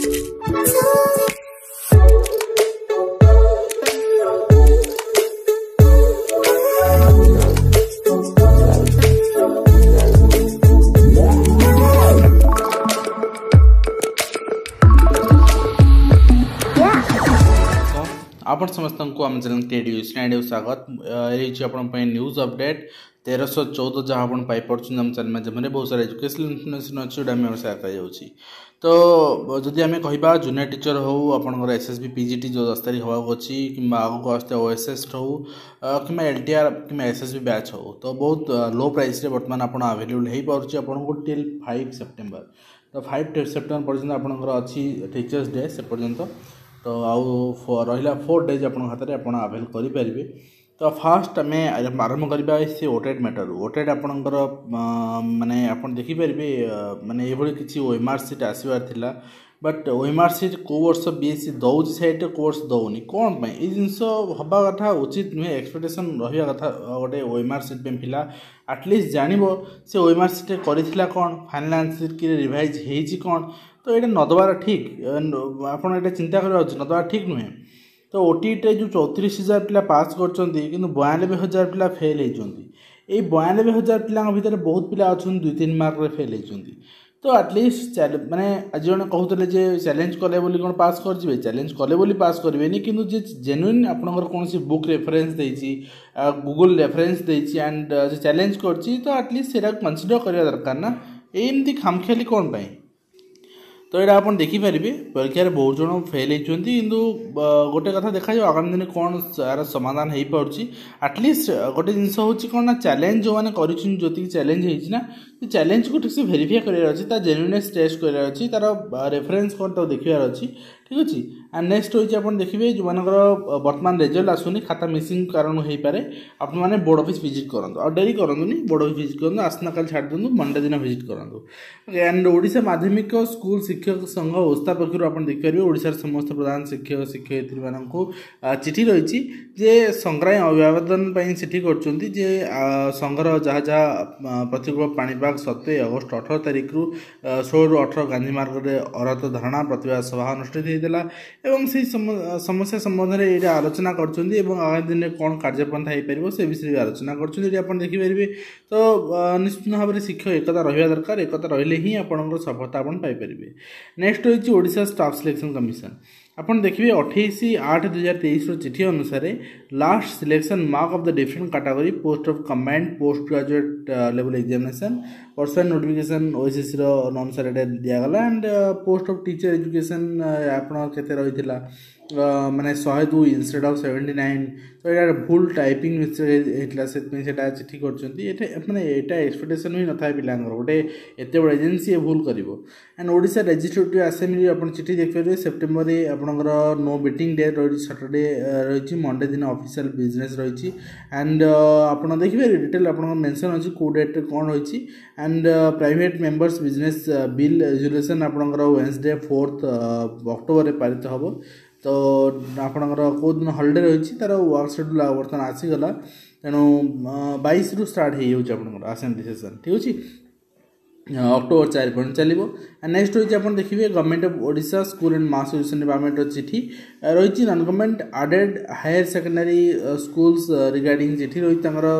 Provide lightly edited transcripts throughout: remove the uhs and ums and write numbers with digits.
आपण समस्त को आम चैनल टेडी स्वागत ये न्यूज अपडेट 1314 जहाँ आप पाइपे आम चैनल माध्यम बहुत सारा एजुकेशनल इनफर्मेशन अच्छी आम सेयार कर तो जदि आम कह जूनियर टीचर हो आपंकर एसएसबी पीजीटी जो 10 तारीख होगा अच्छी कि आगे आसते ओएसएस हो कि एलटीआर कि एसएसबी बैच हो तो बहुत लो प्राइस रे बर्तमान आप अवेलेबल हो पार्टी आपको टिल 5 सेप्टेम्बर तो 5 सेप्टेम्बर पर्यटन आपंकर अच्छी टीचर्स डे से पर्यंत तो आउ रहा 4 डेज आप हाथ में आप आवेल करेंगे तो फास्ट आम आरंभ करवा से ओटेट मैटर ओटेट आपणकर माने आप देखिपारे माने ये किसी ओएमआर सीट आसबार थिला बट ओएमआर सीट को वर्ष बीएससी दौर सैड कोर्स दौनी कौन पर ये जिनस हवा कथा उचित नुहे एक्सपेक्टेशन रहा कथा गोटे ओएमआर सीट पे पिला आटलिस्ट जान से ओएमआर सीट कर कौन फाइनाल आंसर कि रिवाइज होती कौन तो ये नदबार ठीक आप चिंता करा नदबार ठीक नुहे तो ओटीईटी जो 34,000 पिला पास कर 92,000 पिला फेल होती 92,000 पिला भितर बहुत पिला अच्छा 2-3 मार्क रे फेल होती तो आटलिस्ट माने आज जन कहते चैलेंज कले बोली कौन पास कर चैलेंज कले बोली पास करेंगे किंतु जे जेन्युइन आपनकर कौन सी बुक रेफरेंस देछि गूगल रेफरेंस देछि एंड चैलेंज करछि तो आटलिस्ट सेटा कंसीडर करवा दरकार ना एमती खामखियाली कौन पाई तो ये आप देखिपारे परीक्षा बहुत जन फेल होती किंतु गोटे कथा देखा आगामी दिन कौन यार समाधान हो पार्टी आटलिस्ट गोटे जिनस हूँ कौन ना चैलेंज जो मैंने कर चैलेंज होना चैलेंज को ठीक से भेरीफाई करार जेन्युइनेस टेस्ट करार तार रेफरेंस कौन तो देखार अच्छी ठीक अच्छे एंड नेक्स्ट होती आप देखिए जो मानकर बर्तमान रिजल्ट आसुनी खाता मिसिंग कारण हो पारे आपने बोर्ड ऑफिस विजिट करूँ और डेरी करूँ बोर्ड ऑफिस विजिट करूँ आसना काल छाड़ दिखाँ मंडे दिन विजिट करूँ एंड ओडिशा माध्यमिक स्कूल शिक्षक संघ ओस्ता पक्ष आप देखिपारे ओडिशार समस्त प्रधान शिक्षक शिक्षयित्री मानू चिठी रही जे संग्राम अभिवादन चिठी कर संघर जहाँ जहाँ प्रतिकूल पाणीपाग सत्वे अगस्ट 18 तारीख रु 16 रु 18 गांधी मार्ग में अरहत धारणा प्रतिवाद सभा अनुष्ठित होता एवं से समस्या संबंध में ये आलोचना कर आगामी दिन में कौन कार्यपंथा हो पार से विषय भी आलोचना कर देखिपारे तो निश्चित भाव में शिक्षक एकता रहा दरकार एकता रही ही आपंकर सफलता आप पाइपर नेक्स्ट होती ओडिशा स्टाफ सिलेक्शन कमिशन आपन देखिए 28/8/2023 चिठी अनुसार last selection mark of the different category post of command post graduate level examination personal notification OSSC अनुसार दिगला and post of teacher education आपन केते रही माने 102 इंस्टेड ऑफ 79 तो ये भूल टाइपिंग मिस्टेक होता चिठी कर एक्सपेक्टेशन भी न था पिला गोटे एत बड़ एजेंसी भूल कर एंड ओडिशा लेजिस्लेटिव असेंबली आप चिठी देखिए सेप्टेम्बर में आपंकर नो मीटिंग डे रही सैटरडे रही मंडे दिन ऑफिशियल बिजनेस रही एंड आप देखिए डिटेल आप मेंशन अच्छी कौ डेट कौन रही and private members business bill resolution आपंकर वेडनेसडे 4 अक्टोबर में पारित हम तो आपंकर कौ दिन हॉलिडे रही तार वर्क शेड्यूल बर्तमान आसीगला तेणु 22 रु स्टार्ट हो असेंबली सेशन ठीक अच्छे अक्टोबर 4 पर्यटन चलो एंड नेक्स्ट होती आप देखिए government of Odisha school and mass education department चिठी रही non government aided higher secondary schools regarding चिठी रही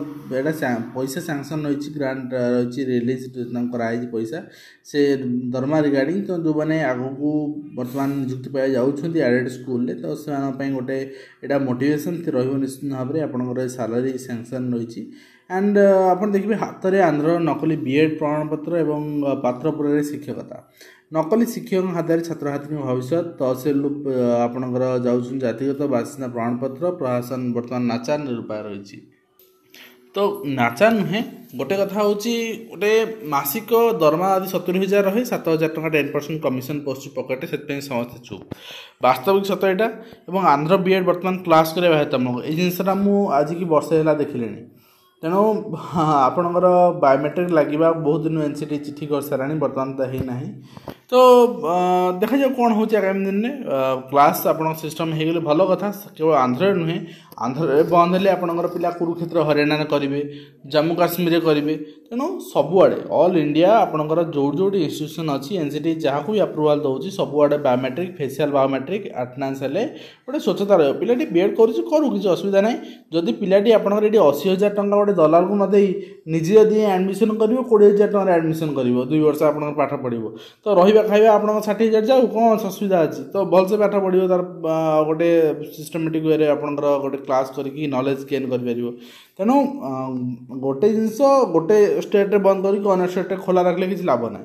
पैसा सैंक्शन रही ग्रांट रही रिलीज कराई पैसा से दरमा रिगार्डिंग तो जो मैंने आगक बर्तमान नियुक्ति पाई जाऊँगी एडेड स्कूल तो से गोटे यहाँ मोटिवेशन निश्चित भाव में आपंकर सैलरी सैंक्शन रही एंड आप देखिए हाथ में आंध्र नकली बीएड प्रमाणपत्र एवं पात्रपुर शिक्षकता नकली शिक्षक हाथ में छात्र छात्री भविष्य तहसिल आपंकर जाऊँ जातिगत बासिंदा प्रमाणपत्र प्रशासन बर्तमान नाचा निरूपाय रही तो नाचा नुहे गोटे कथा हूँ गोटे मासिक दरमा आदि 70,000 रहे 7,000 टका 10% कमिशन पोस्ट पकेट से समस्ते चुप वास्तविक सत यहाँ आंध्र बीएड बर्तमान क्लास कराया बाध्यतामूलक ये जिनसा मुझे आज की वर्षे है देखिले तेणु आपणकर बायोमेट्रिक लगे बहुत दिन एनसीटी चिठी कर सारा बर्तमान तो है ना तो देखा जाओ कौन हो आगामी दिन में क्लास आप सिस्टम हो गले भल कथा केवल आंध्र नुहे आंध्र बंद हेले आपणकर पिला कुरुक्षेत्र हरियाणा करेंगे जम्मू काश्मीर करेंगे तेणु सबुआड़े ऑल इंडिया आपणकर जो जो इंस्टीट्यूशन अच्छी एनसीटी जहाँ को भी अप्रूवाल दौर सबुआड़े बायोमेट्रिक फेसियाल बायोमेट्रिक अटेंडेंस हेले गोटे स्वच्छता रहा पिलाटी बीएड करू किसी असुविधा ना जदि पिलाटी आपंकर ये 80,000 टंका गोटे दलाल को नदे निजे जदि एडमिशन कर 20,000 टंका एडमिशन कर 2 वर्ष आप पाठ पढ़ो तो रहा खाଇବା आप 60,000 जाऊ कौन असुविधा अच्छी तो भलसे पाठ पढ़ो तार गोटे सिस्टमेटिक वे आपंकर गोटे क्लास करके नॉलेज गेन कर तेणु गोटे जिनस गोटे स्टेट बंद करके अन्य स्टेट खोला रखले किसी लाभ ना।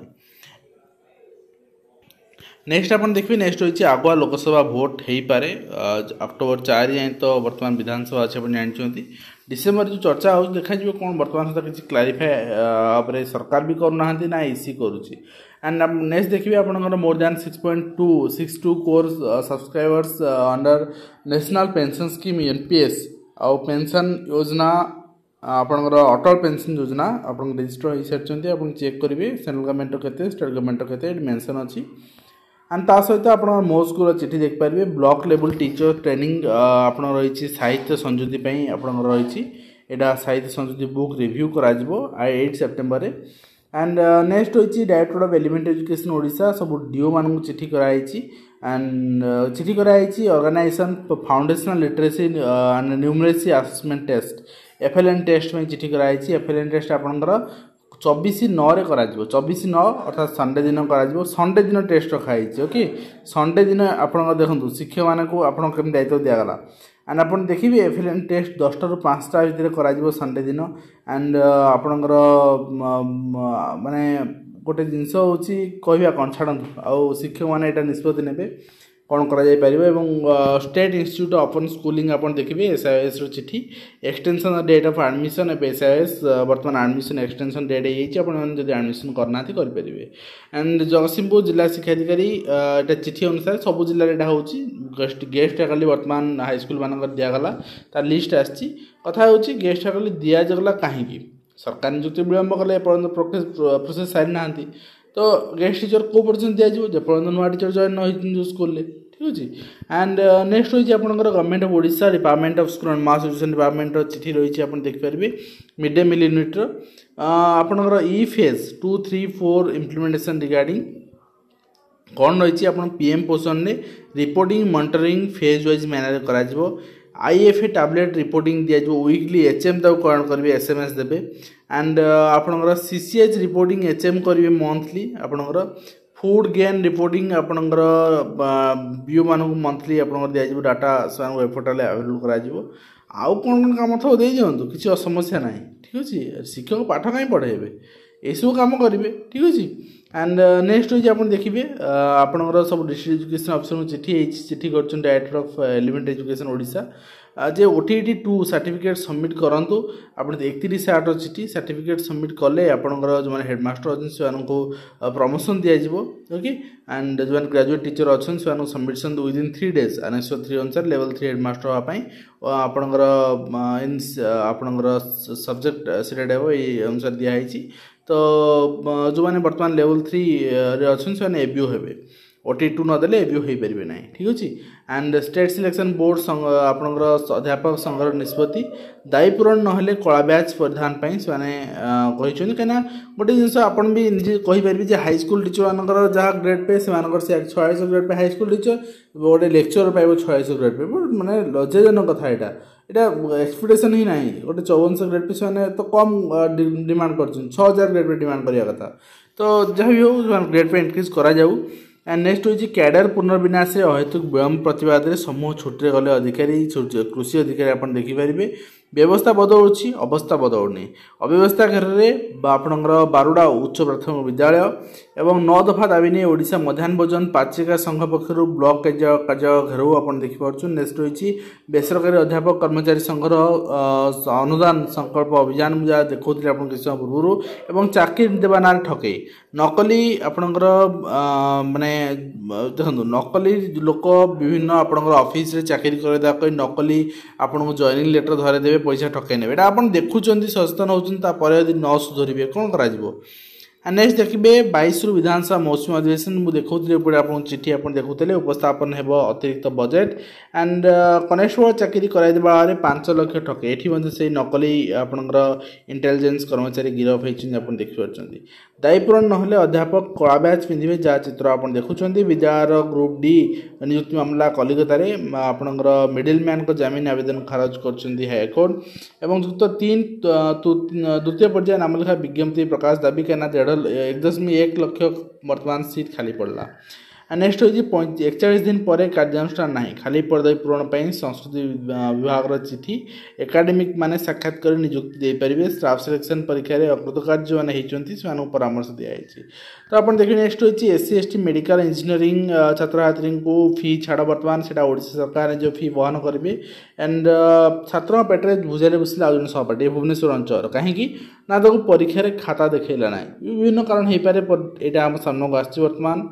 नेक्स्ट आप देखिए नेक्स्ट होइए आगुआ लोकसभा भोट हो पारे अक्टोबर 4 जाए तो वर्तमान विधानसभा अच्छे आप जानते डिसेम्बर जो चर्चा हो देखा कौन वर्तमान सहित किसी क्लारीफाए सरकार भी करना ना इसी करुच्ची एंड नेक्स्ट देखिए आपंकर more than 6.262 crore subscribers under national pension scheme NPS आउ पेंशन योजना आपंकर अटल पेंशन योजना आप रजिस्टर हो सारी आप चेक करेंगे सेंट्रल गवर्नमेंट के स्टेट गवर्नमेंट के मेंशन अच्छी एंड ता सहित आप मो स्कूल चिठी देखिपारे ब्लॉक लेवल टीचर ट्रेनिंग आप रही साहित्य संजुति आपंकर रही यहाँ साहित्य संजुति बुक रिव्यू करा 8 सेप्टेम्बर एंड नेक्स्ट होइछि director of elementary education Odisha सब डीओ मान चिठी कराई एंड चिठी कराई organisation foundational literacy and numeracy assessment test FLN test में चिठी कराई एफएलएन टेस्ट आपंकर 24/9 करा 24/9 अर्थात संडे दिन करा संडे दिन टेस्ट रखाई ओके संडे दिन आप देखो शिक्षक मान को आप दायित्व दिगला एंड आप देखिए एफएलएन टेस्ट 10टा ରୁ 5ଟା भितर करा संडे दिन एंड आपणकर माने गोटे जिनस हूँ कहवा कौन छाड़ू आउ शिक्षक मैंने यहाँ निष्पत्ति ने कौन कर स्टेट इंस्टीट्यूट ओपन स्कूलिंग आप देखिए एसआईएस चिठी extension date of admission SIS वर्तमान एडमिशन एक्सटेंशन डेट होती एडमिशन करना करेंगे एंड जगतसिंहपुर जिला शिक्षाधिकारी यहाँ चिठी अनुसार सब जिले यहाँ हो गेस्ट खाली वर्तमान हाईस्कल मान दिगला तार लिस्ट आसी कथा हो गेस्ट खाली दिगला कहीं सरकार नियुक्ति विलंब कले प्रोसेस सारी ना तो गेस्ट टीचर को पर्यटन दिज्व जपर्यंत नुआ टीचर जॉइन न स्कूल ठीक अच्छे एंड नेक्स्ट रही है government of Odisha department of school and mass education department चिठी रही है देखिपारे मिड डे मिल यूनिट आपंकर ई फेज 2, 3, 4 इम्प्लीमेंटेशन रिगार्डिंग कौन रही है पीएम पोषण में reporting monitoring phase wise manner करा आईएफए टैबलेट रिपोर्टिंग दिज्व वीकली एचएम तक कौन करेंगे एसएमएस देवे एंड आपंकर सीसीएच रिपोर्टिंग एचएम करेंगे मंथली आपंकर फूड गेन रिपोर्टिंग आपंकर बीओ मान मंथली आपंकर दिज्व डाटा से पोर्टाल अवेलेबल करा आउ कौन कौन कम थो दे दिंतु किसी समस्या ना ठीक अच्छे शिक्षक पाठ कहीं पढ़ेबे यू कम करेंगे ठीक अच्छे एंड नेक्स्ट रही आप देखिए आपंकर सब डिस्ट्रिक्ट एजुकेशन अफिसर को चिठी कर director of elementary education Odisha जे OTET-2 सर्टिफिकेट सबमिट करूँ आप 31/8 चिठी सर्टिफिकेट सबमिट कले आपंकर जो हेडमास्टर अच्छे से प्रमोशन दिज्व ओके एंड जो ग्रेजुएट टीचर अच्छे से सबमिशन विदिन 3 days NSO 3 अनुसार लेवल 3 हेडमास्टर हाँपाई आपंकर आपंकर सब्जेक्ट सिलेक्ट हो अनुसार दिखाई तो जो मैंने वर्तमान लेवल 3 अच्छे से एबीओ हे OTET-2 नदेले एबीओ हो पारे ना ठीक अच्छे एंड स्टेट सिलेक्शन बोर्ड आपंकर अध्यापक संघर निष्पत्ति दायी पूरण ना कला बैच परिधान से कहीं गोटे जिन आप भी निजे कहींपारे हाईस्कल टीचर मानकर जहाँ ग्रेड पे से 4600 ग्रेड पे हाईस्कल टीचर गोटे लेक्चर पाइब 600 ग्रेड पे माने लज्जाजनक कथा यहाँ एक्सपेक्टेशन ही ना गोटे 5400 ग्रेड पे से तो कम डिमांड कर 6000 ग्रेड पे डिमांड करवा कथा तो जहाँ भी हो ग्रेड पे इंक्रीज करा जाऊ एंड नेक्स्ट होइछि कैडर पुनर्विन्यास अहेतुक विलम्ब प्रतिवाद में समूह छुट्टी गले अधिकारी कृषि अधिकारी आप देखिपारे व्यवस्था बदलुची अवस्था बदलुनी अव्यवस्था घेर आपणकर 12टा उच्च प्राथमिक विद्यालय एवं 9 दफा दाबी नहीं ओडिशा मध्याह्न भोजन पाचिका संघ पक्षर ब्लॉक कार्य घेराव आप देखिपुर नेक्स्ट रही बेसरकारी अध्यापक कर्मचारी संघर अनुदान संकल्प अभियान मुझे देखा आप किसी समय पूर्व और चाकरी देवा ना ठकई नकली आपणकर माने देखो नकली लोक विभिन्न आपणकर ऑफिस रे चाकरी करदेवा नकली आपन जॉइनिंग लेटर धरेदेवे पैसा ठकई ने आप देखुं सचेतन होती न सुधरवे कौन कर एंड नेक्स्ट देखिए 22 विधानसभा मौसुमी अधिवेशन मुझे देखुली आप चिठी आप देखुले उपस्थापन हो अतिरिक्त बजेट एंड कनेस्टेबल चाकरी कराइदेवा 5 लाख ठके ये से नकली आपंकर इंटेलिजेंस कर्मचारी गिरफ होती आप देखिपार दायीपूरण ना अध्यापक कला बैच पिंधे जहाँ चित्र आप देखुं विद्यालय ग्रुप डी नियुक्ति मामला कलिकतार आपंकर मिडिल मैन को जमीन आवेदन खारज कर हाईकोर्ट और युक्त 3 द्वितीय पर्याय नामलेखा विज्ञप्ति प्रकाश दाबी कहना 1.1 लाख वर्तमान सीट खाली पड़ला। नेक्स्ट हो 41 दिन पर कार्यानुष्ठान ना खाली पद पूरण पर संस्कृति विभाग चिठी एकाडेमिक माने साक्षात्कार नियुक्ति दे पारे स्टाफ सिलेक्शन परीक्षा अकृतकार्य जो मैंने होती परामर्श दिखाई। तो आप देखिए नेक्स्ट हो SC/ST मेडिकल इंजीनियरिंग छात्र छात्री को फी छाड़ बर्तमान से ओडिशा सरकार जो फी वहन करेंगे एंड छात्र पेटे भुजारे बसले आज सहपाठी भुवनेश्वर अंचल कहीं ना तो परीक्षा खाता देखला ना विभिन्न कारण हो पारे यहाँ आम सामना को आस बर्तमान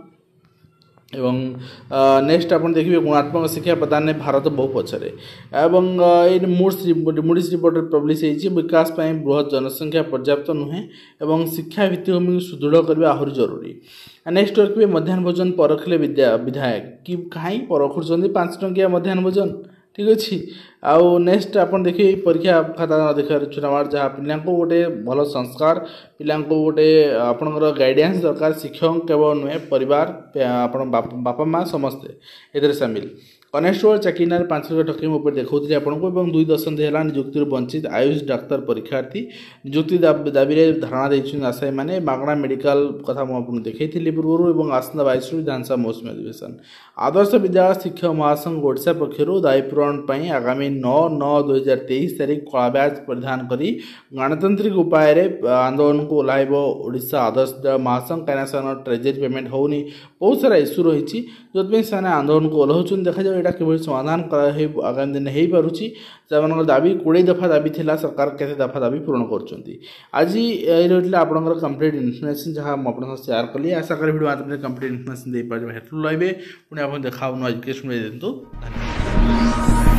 एवं नेक्स्ट आप देखिए गुणात्मक शिक्षा प्रदान में भारत बहु पछरे एवं ये मूडीज रिपोर्ट पब्लिश होती विकास पर बृहत जनसंख्या पर्याप्त नुहे एवं शिक्षा भित्तिभूमि सुदृढ़ करने आहरी जरूरी। नेक्स्ट रखिए मध्याह्न भोजन परखिले विधायक कि कहीं परखुंट 5 टंकिया मध्याह्न भोजन ठीक अच्छे आउ नेक्स्ट आप देखिए परीक्षा खाता देखा छुटमार जहाँ पिला गोटे भल संस्कार पिला गोटे आपंकर गाइडेंस दरकार शिक्षक केवल नुहे परिवार बापा माँ समस्ते ए सामिल। कनेस्टेबल चाकरी 5 लाख ठकी मुझे देखा आपको 2 दशंधि है नियुक्ति वंचित आयुष डाक्तर परीक्षार्थी नियुक्ति दाबी धारणा देते आशायी मैंने मागणा मेडिकल कथा मुझे देखी पूर्व और आसंता 22 विधानसभा मौसुमी अधिवेशन आदर्श विद्यालय शिक्षक महासंघ ओडिशा पक्षर दायीपूरण पर आगामी 9/9/2023 तारीख कला बैच परिधान कर गणतांत्रिक उपाय आंदोलन को ओह्लैब ओडिशा आदर्श विद्यालय महासंघ कहीं ट्रेजरी पेमेंट होनी बहुत सारा इश्यू रही जो से आंदोलन को ओह्लौन देखा जाए यहाँ किभली समाधान आगामी दिन हो पारुछि जहाँ दाबी 20 दफा दाबी थिला सरकार केते दफा दाबी पूरण कर आज ये रही आपंकर कंप्लीट इनफर्मेशन जहाँ मुझे शेयर कली आशा करी वीडियो आपने कंप्लीट इनफर्मेशन दे पारे हेल्पफुल रही पुणी आप देखा एजुकेशन दिंतु।